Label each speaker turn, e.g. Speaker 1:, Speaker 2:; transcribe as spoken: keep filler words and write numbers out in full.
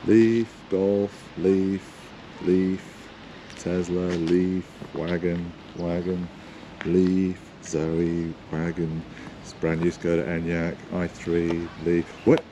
Speaker 1: Leaf, Golf, Leaf, Leaf, Tesla, Leaf, Wagon, Wagon, Leaf, Zoe, Wagon, it's brand new Skoda Enyaq, i three, Leaf. What?